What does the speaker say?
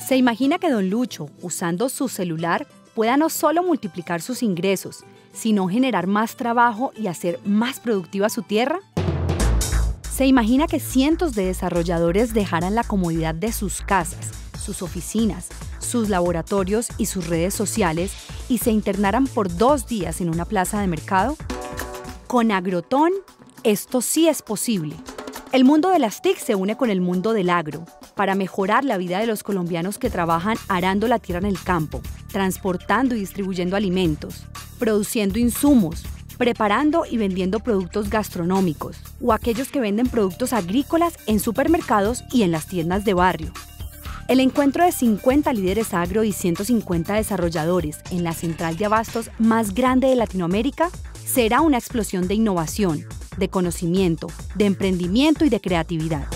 ¿Se imagina que don Lucho, usando su celular, pueda no solo multiplicar sus ingresos, sino generar más trabajo y hacer más productiva su tierra? ¿Se imagina que cientos de desarrolladores dejaran la comodidad de sus casas, sus oficinas, sus laboratorios y sus redes sociales y se internaran por 2 días en una plaza de mercado? Con Agrotón, esto sí es posible. El mundo de las TIC se une con el mundo del agro para mejorar la vida de los colombianos que trabajan arando la tierra en el campo, transportando y distribuyendo alimentos, produciendo insumos, preparando y vendiendo productos gastronómicos o aquellos que venden productos agrícolas en supermercados y en las tiendas de barrio. El encuentro de 50 líderes agro y 150 desarrolladores en la central de abastos más grande de Latinoamérica será una explosión de innovación, de conocimiento, de emprendimiento y de creatividad.